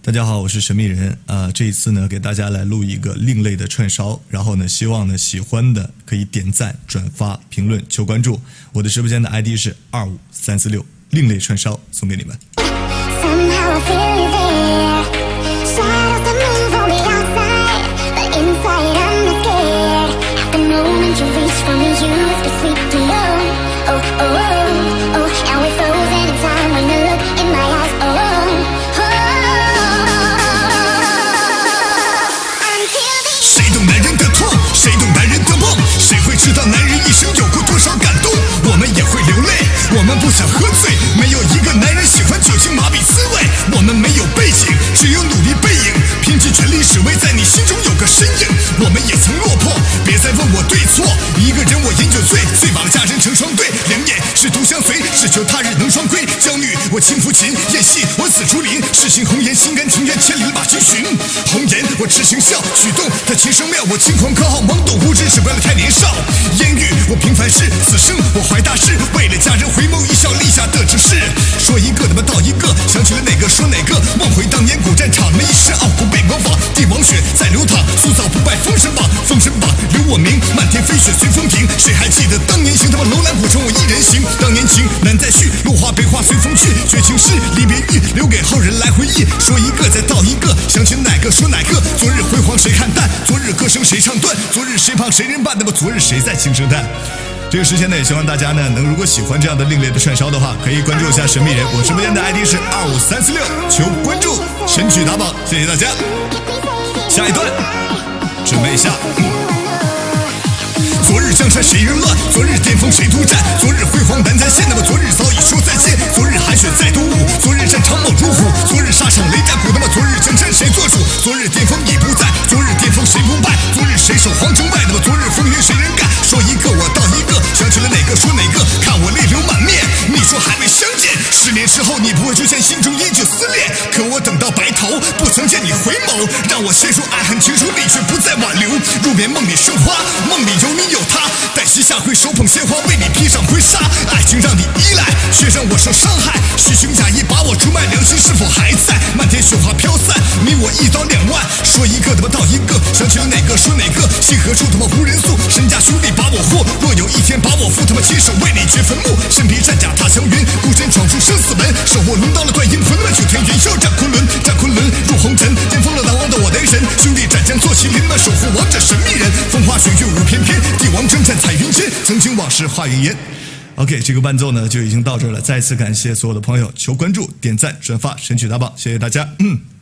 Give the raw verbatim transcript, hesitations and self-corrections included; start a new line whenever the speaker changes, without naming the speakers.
大家好，我是神秘人啊、呃。这一次呢，给大家来录一个另类的串烧，然后呢，希望呢喜欢的可以点赞、转发、评论、求关注。我的直播间的 I D 是二五三四六，另类串烧送给你们。
知道男人一生有过多少感动，我们也会流泪。我们不想喝醉，没有一个男人喜欢酒精麻痹滋味。我们没有背景，只有努力背影，拼尽全力只为在你心中有个身影。我们也曾落魄，别再问我对错。一个人我饮酒醉，醉把佳人成双对。两眼是独相随，只求他日能双归。娇女我轻抚琴，演戏我紫竹林。世行红颜，心甘情愿，千里马经寻。红颜我痴情笑，举动他琴声妙。我轻狂可好，懵懂无知，只为了太年少。烟雨我平凡事，此生我怀大事，为了家人回眸一笑，立下的正事。说一个他妈到一个，想起了哪个说哪个。梦回当年古战场，那一世傲骨被模仿。帝王血在流淌，塑造不败封神榜。封神榜留我名，漫天飞雪随风停。谁还记得当年行？他妈楼兰古城我一人行。当年情难再续，落花悲花随风去。绝情诗离别意，留给后人来回忆。说一个再道一个，想起哪个说哪个。昨日辉煌谁看淡？昨日歌声谁唱断？昨日谁胖谁人伴？那么昨日谁在轻声叹？
这个时间呢，也希望大家呢能，如果喜欢这样的另类的串烧的话，可以关注一下神秘人。我直播间的 I D 是二五三四六，求关注，神曲打榜，谢谢大家。下一段，准备一下。昨日江山谁人乱？昨日巅峰谁独占？昨日辉煌难再现，那么昨日早已说再见。昨日寒雪再独舞，昨日战场猛如虎，昨日沙场雷战鼓，那么昨日江山谁做主？昨日巅峰已不在，昨日巅峰谁不败？昨日谁守皇城外，那么昨日风云谁人干？说一个我道一个，想起了哪个说哪个，看我泪流满面。你说还未相见，十年之后你不会出现，心中依旧撕裂。可我等到白头，不曾见你回眸，让我陷入爱恨情仇里，却不再挽留。入眠梦里生花，梦里有你有他，待夕下会手捧鲜花，为你披上婚纱。爱情让你依赖，却让我受伤害。虚情假意把我出卖，良心是否还在？漫天雪花飘散，你我一刀两万。说一个他妈道一个，想起了哪个说哪个。信何处他妈无人诉，身家兄弟把我祸。若有一天把我负，他妈亲手为你掘坟墓。身披战甲踏祥云，孤身闯出生死门。手握龙刀了断阴魂，九天元宵战昆仑，战昆仑入红尘。巅峰了难忘的我雷神，兄弟斩将做麒麟们，守护王者神秘人。风花雪月舞翩翩，帝王征战彩云间，曾经往事化云烟。OK， 这个伴奏呢就已经到这儿了。再次感谢所有的朋友，求关注、点赞、转发，神曲打榜，谢谢大家。嗯。